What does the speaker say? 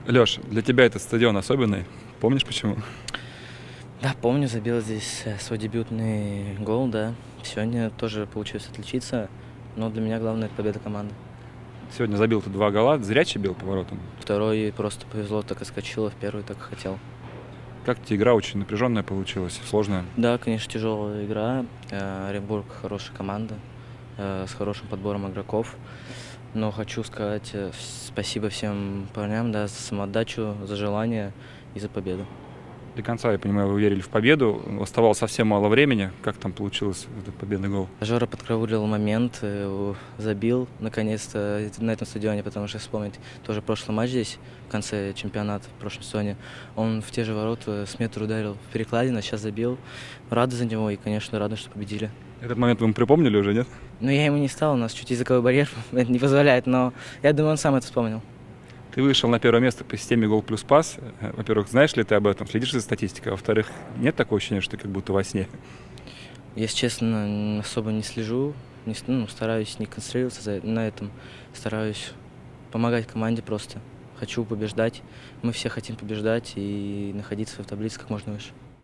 Лёш, для тебя этот стадион особенный. Помнишь почему? Да, помню, забил здесь свой дебютный гол, да. Сегодня тоже получилось отличиться, но для меня главное — это победа команды. Сегодня забил ты 2 гола, зрячий бил поворотом. Второй просто повезло, так и скочил, а в первый так и хотел. Как тебе игра очень напряженная получилась, сложная? Да, конечно, тяжелая игра. Оренбург — хорошая команда, с хорошим подбором игроков. Но хочу сказать спасибо всем парням, да, за самоотдачу, за желание и за победу. До конца, я понимаю, вы верили в победу. Оставалось совсем мало времени. Как там получилось этот победный гол? Жора подкараулил момент, забил наконец-то на этом стадионе, потому что вспомнить тоже прошлый матч здесь, в конце чемпионата, в прошлом сезоне. Он в те же ворота с метра ударил в перекладину, а сейчас забил. Рада за него и, конечно, рада, что победили. Этот момент вы ему припомнили уже, нет? Но я ему не стал, у нас чуть языковой барьер это не позволяет, но я думаю, он сам это вспомнил. Ты вышел на первое место по системе гол плюс пас. Во-первых, знаешь ли ты об этом, следишь за статистикой? Во-вторых, нет такого ощущения, что ты как будто во сне? Если честно, особо не слежу, стараюсь не концентрироваться на этом, стараюсь помогать команде просто. Хочу побеждать, мы все хотим побеждать и находиться в таблице как можно выше.